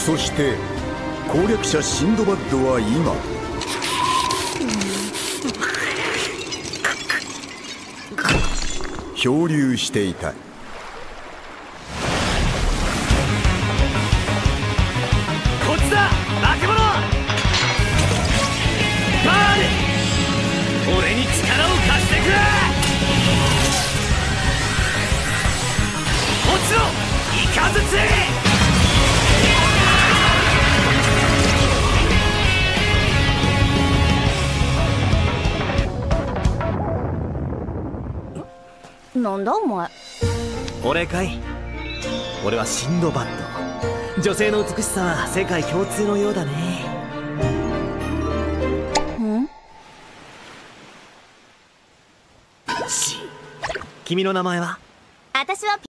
そして攻略者シンドバッドは今漂流していた。 こっちだ化け物。バール、俺に力を貸してくれ。落ちろイカズチ。 なんだお前。 俺かい。俺はシンドバッド。女性の美しさは世界共通のようだね。君の名前は？ 私は